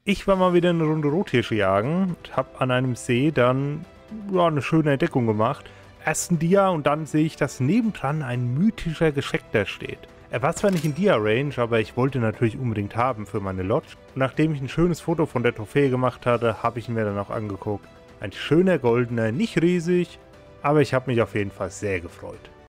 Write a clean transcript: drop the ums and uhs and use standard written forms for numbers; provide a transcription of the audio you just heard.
Ich war mal wieder eine Runde Rothirsche jagen und habe an einem See dann ja, eine schöne Entdeckung gemacht. Erst ein Dia und dann sehe ich, dass nebendran ein mythischer Gescheckter steht. Er war zwar nicht in Dia-Range, aber ich wollte natürlich unbedingt haben für meine Lodge. Und nachdem ich ein schönes Foto von der Trophäe gemacht hatte, habe ich ihn mir dann auch angeguckt. Ein schöner goldener, nicht riesig, aber ich habe mich auf jeden Fall sehr gefreut.